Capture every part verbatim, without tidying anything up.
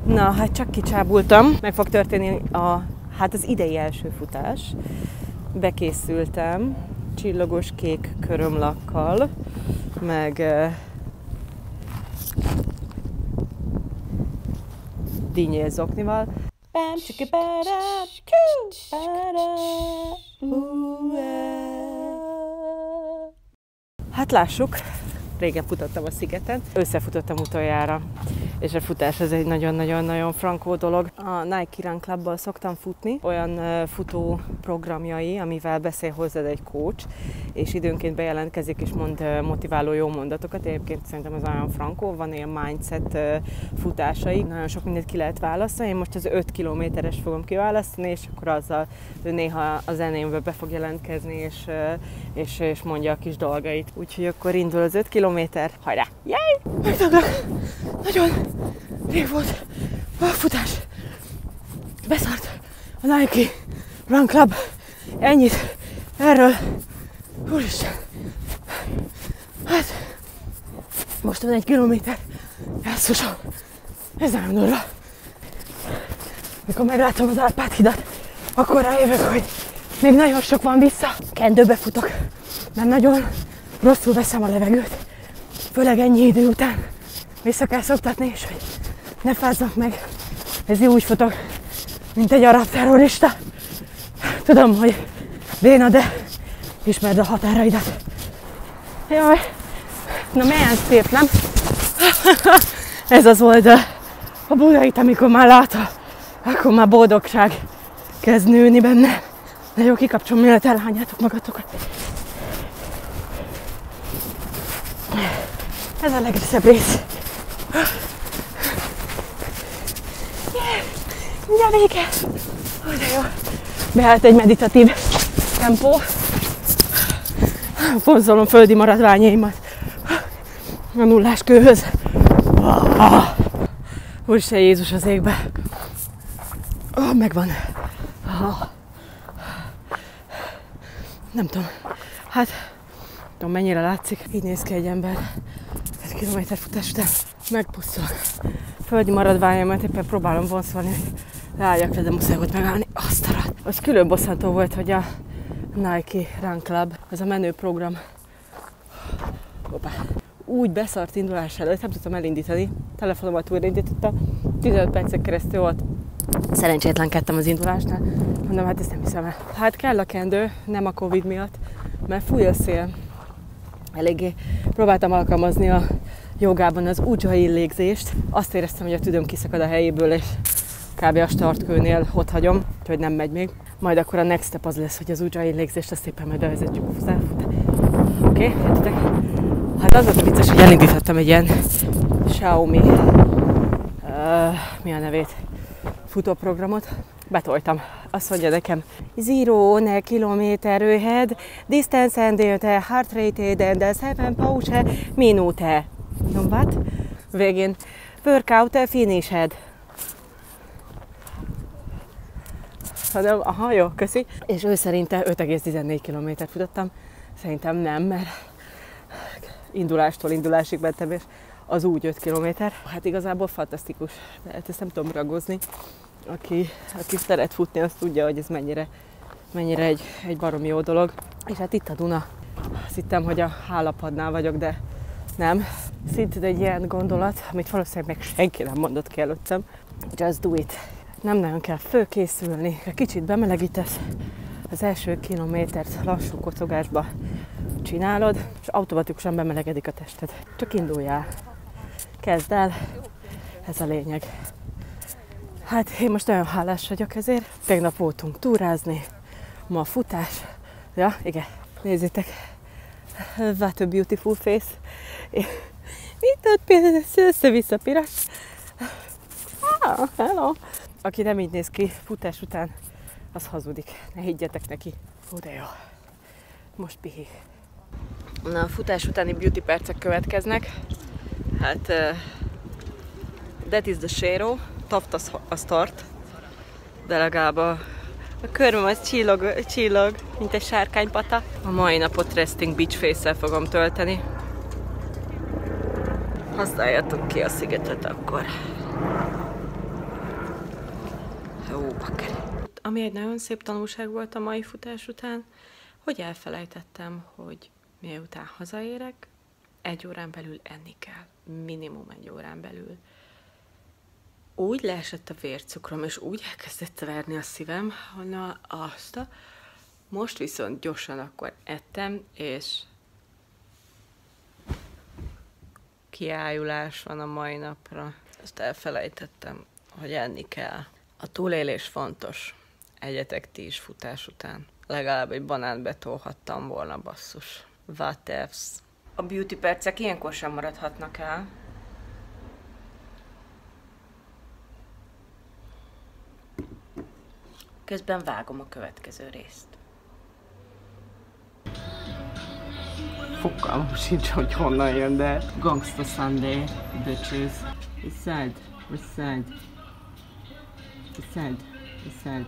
Na, hát csak kicsábultam. Meg fog történni a, hát az idei első futás. Bekészültem csillogos kék körömlakkal, meg uh, dinnyél zoknival. Bam, csiki, bára, kú, bára, hát lássuk, régen futottam a szigeten, összefutottam utoljára, és a futás ez egy nagyon-nagyon-nagyon frankó dolog. A Nike Run Clubbal szoktam futni, olyan uh, futó programjai, amivel beszél hozzád egy coach, és időnként bejelentkezik és mond uh, motiváló jó mondatokat. Egyébként szerintem ez olyan frankó, van ilyen mindset uh, futásai, nagyon sok mindent ki lehet választani. Én most az öt kilométeres fogom kiválasztani, és akkor azzal néha a zenémbe be fog jelentkezni, és, uh, és, és mondja a kis dolgait. Úgyhogy akkor indul az öt kilométer, hajrá! Jaj! Megtanulok! Nagyon rég volt a futás. Beszart a Nike Run Club. Ennyit erről. Úristen. Hát, most van egy kilométer. Elszusom. Ez nem durva. Mikor meglátom az Árpád hidat, akkor rájövök, hogy még nagyon sok van vissza. Kendőbe futok, mert nagyon rosszul veszem a levegőt. Főleg ennyi idő után. Vissza kell szoktatni, és hogy ne fázzak meg. Ez úgy futok, mint egy arab terrorista. Tudom, hogy béna, de ismerd a határaidat. Jaj, na milyen szép, nem? Ez az volt a, a Budait, amikor már látta, akkor már boldogság kezd nőni benne. De jó, kikapcsolom, mielőtt elhányátok magatokat. Ez a legszebb rész. Mindjárt vége! Ó, de jó! Beállt egy meditatív tempó. Vonzolom földi maradványaimat a nullás kőhöz. Úristen, Jézus az égbe! Ó, megvan! Nem tudom, hát nem tudom, mennyire látszik. Így néz ki egy ember egy kilométer futás után. Megpusztulok. Földi maradványaimat éppen próbálom vonszolni, hogy ráálljak le, de muszáj volt megállni. Azt a rat. Az külön bosszantó volt, hogy a Nike Run Club, az a menő program. Hoppá. Úgy beszart indulás előtt, nem tudtam elindítani. Telefonomat újra indítottam. tizenöt percen keresztül volt. Szerencsétlenkedtem az indulásnál. Mondom, hát ezt nem hiszem el. Hát kell a kendő, nem a Covid miatt, mert fúj a szél. Eléggé próbáltam alkalmazni a jogában az ujjayi légzést. Azt éreztem, hogy a tüdőm kiszakad a helyéből, és kb. A startkőnél ott hagyom, úgyhogy nem megy még. Majd akkor a next step az lesz, hogy az ujjayi légzést azt szépen majd bevezetjük a futást. Oké, okay, értitek? Hát az volt a vicces, hogy elindítottam egy ilyen Xiaomi, uh, mi a nevét, futóprogramot. Betoltam. Azt mondja nekem, zero ne kilométer ahead, distance and the heart rate and the seven pause minute. No, what? Végén, workout finished. Mondom, aha, jó, köszi. És ő szerinte öt egész tizennégy kilométert futottam. Szerintem nem, mert indulástól indulásig mentem, és az úgy öt kilométer. Hát igazából fantasztikus. Hát ezt nem tudom ragozni. Aki, aki szeret futni, azt tudja, hogy ez mennyire, mennyire egy, egy baromi jó dolog. És hát itt a Duna. Azt hittem, hogy a Hálapadnál vagyok, de nem. Szintén egy ilyen gondolat, amit valószínűleg meg senki nem mondott ki előttem. Just do it. Nem nagyon kell fölkészülni. Kicsit bemelegítesz, az első kilométert lassú kocogásba csinálod, és automatikusan bemelegedik a tested. Csak induljál. Kezd el. Ez a lényeg. Hát én most nagyon hálás vagyok ezért. Tegnap voltunk túrázni, ma futás. Ja, igen. Nézzétek. What a beautiful face. Itt ott például össze-vissza piros. Ah, hello. Aki nem így néz ki futás után, az hazudik. Ne higgyetek neki. Ó, de jó. Most pihig. Na, a futás utáni beauty percek következnek. Hát, uh, that is the Shero. Taft az, az tart, de legalább a, a körmöm az csillog, csillog, mint egy sárkánypata. A mai napot resting beach face-szel fogom tölteni. Használjátok ki a szigetet akkor. bakker. Ami egy nagyon szép tanulság volt a mai futás után, hogy elfelejtettem, hogy miután hazaérek, egy órán belül enni kell. Minimum egy órán belül. Úgy leesett a vércukrom, és úgy elkezdett verni a szívem, hogy na azt a... Most viszont gyorsan akkor ettem, és kiájulás van a mai napra. Ezt elfelejtettem, hogy enni kell. A túlélés fontos. Egyetek ti is futás után. Legalább egy banánt betolhattam volna, basszus. What else? A beauty percek ilyenkor sem maradhatnak el. Közben vágom a következő részt. Fogalmam sincs, hogy honnan jön, de... Gangsta Sunday, bitches. It's sad, it's sad. It's sad, it's sad.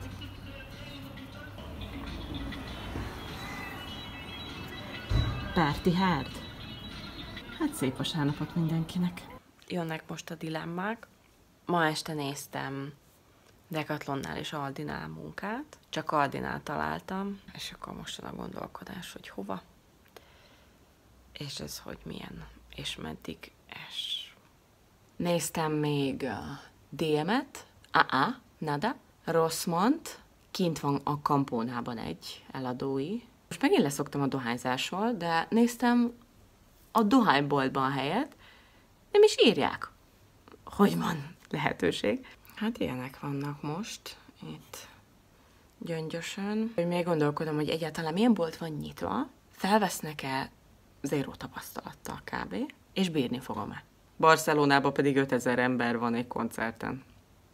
Party hard. Hát szép vasárnapot mindenkinek. Jönnek most a dilemmák. Ma este néztem Decathlonnál és Aldinál munkát. Csak Aldinál találtam, és akkor most a gondolkodás, hogy hova. És ez hogy milyen, és meddig es. Néztem még a dé em-et, a-a, nada, Rossmann-t, kint van a Kampónában egy eladói. Most megint leszoktam a dohányzásról, de néztem a dohányboltban helyet, nem is írják, hogy van lehetőség. Hát ilyenek vannak most itt Gyöngyösön. Még gondolkodom, hogy egyáltalán milyen bolt van nyitva, felvesznek-e zéró tapasztalattal kb. És bírni fogom-e. Barcelonában pedig ötezer ember van egy koncerten.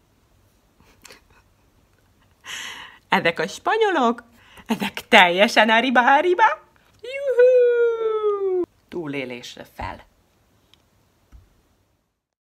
Ezek a spanyolok, ezek teljesen ariba-ariba. Juhú! Túlélésre fel.